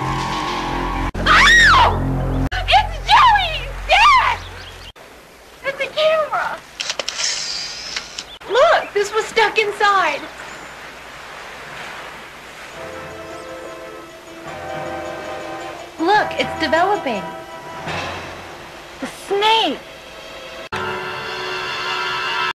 Ow! It's Joey! Dad! It's a camera! Look, this was stuck inside. Look, it's developing. The snake!